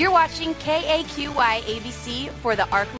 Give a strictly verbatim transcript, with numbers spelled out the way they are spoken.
You're watching K A Q Y A B C for the Arc